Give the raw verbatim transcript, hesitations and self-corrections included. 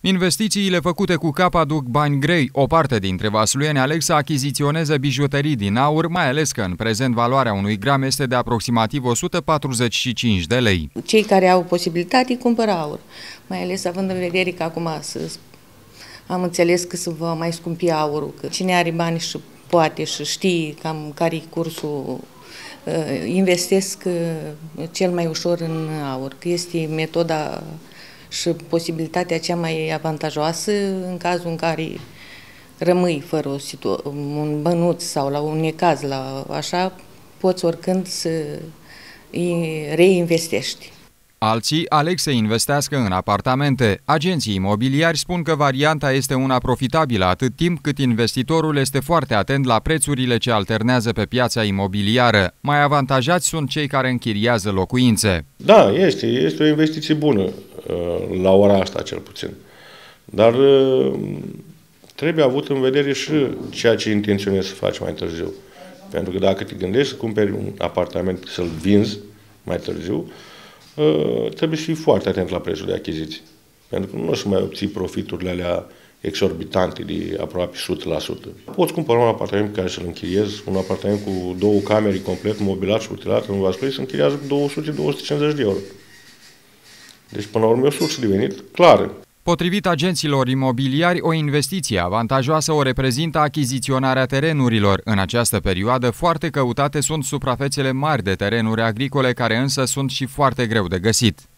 Investițiile făcute cu cap aduc bani grei. O parte dintre vasluieni aleg să achiziționeze bijuterii din aur, mai ales că în prezent valoarea unui gram este de aproximativ o sută patruzeci și cinci de lei. Cei care au posibilitate cumpără aur, mai ales având în vedere că acum am înțeles că se va mai scumpi aurul, că cine are bani și poate și știe cam care-i cursul, investesc cel mai ușor în aur, că este metoda și posibilitatea cea mai avantajoasă în cazul în care rămâi fără o un bănuț sau la un necaz, la așa, poți oricând să îi reinvestești. Alții aleg să investească în apartamente. Agenții imobiliari spun că varianta este una profitabilă atât timp cât investitorul este foarte atent la prețurile ce alternează pe piața imobiliară. Mai avantajați sunt cei care închiriază locuințe. Da, este, este o investiție bună, la ora asta cel puțin. Dar trebuie avut în vedere și ceea ce intenționezi să faci mai târziu. Pentru că dacă te gândești să cumperi un apartament, să-l vinzi mai târziu, trebuie să fii foarte atent la prețul de achiziție. Pentru că nu o să mai obții profiturile alea exorbitante de aproape o sută la sută. Poți cumpăra un apartament pe care să-l închiriezi, un apartament cu două camere complet mobilat și utilat în Vaslui, se închiriază cu două sute - două sute cincizeci de euro. Deci, până la urmă, e o sursă de venit clară. Potrivit agenților imobiliari, o investiție avantajoasă o reprezintă achiziționarea terenurilor. În această perioadă, foarte căutate sunt suprafețele mari de terenuri agricole, care însă sunt și foarte greu de găsit.